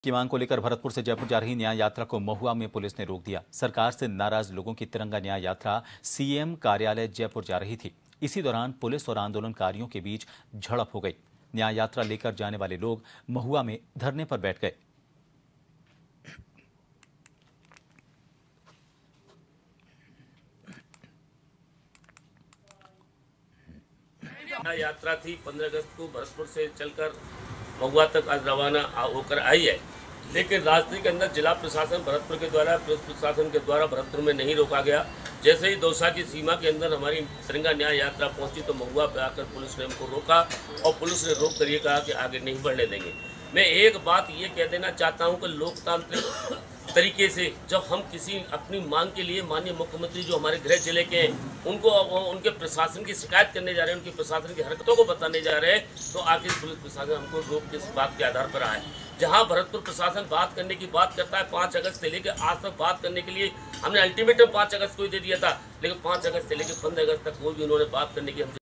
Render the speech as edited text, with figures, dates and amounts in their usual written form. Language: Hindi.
की मांग को लेकर भरतपुर से जयपुर जा रही न्याय यात्रा को महुआ में पुलिस ने रोक दिया। सरकार से नाराज लोगों की तिरंगा न्याय यात्रा सीएम कार्यालय जयपुर जा रही थी। इसी दौरान पुलिस और आंदोलनकारियों के बीच झड़प हो गई। न्याय यात्रा लेकर जाने वाले लोग महुआ में धरने पर बैठ गए। यात्रा थी 15 अगस्त को भरतपुर से चलकर महुआ तक आज रवाना होकर आई है, लेकिन रास्ते के अंदर जिला प्रशासन भरतपुर के द्वारा पुलिस प्रशासन के द्वारा भरतपुर में नहीं रोका गया। जैसे ही दौसा की सीमा के अंदर हमारी तिरंगा न्याय यात्रा पहुंची तो महुआ पे आकर पुलिस ने हमको रोका और पुलिस ने रोक कर ये कहा कि आगे नहीं बढ़ने देंगे। मैं एक बात ये कह देना चाहता हूँ कि लोकतांत्रिक तरीके से जब हम किसी अपनी मांग के लिए माननीय मुख्यमंत्री जो हमारे गृह जिले के हैं उनको उनके प्रशासन की शिकायत करने जा रहे हैं, उनकी प्रशासन की हरकतों को बताने जा रहे हैं, तो आखिर पुलिस प्रशासन हमको रोक किस बात के आधार पर आए। जहां भरतपुर प्रशासन बात करने की बात करता है 5 अगस्त से लेकर आज तक बात करने के लिए हमने अल्टीमेटम 5 अगस्त को ही दे दिया था, लेकिन 5 अगस्त से लेकर 15 अगस्त तक कोई भी उन्होंने बात करने की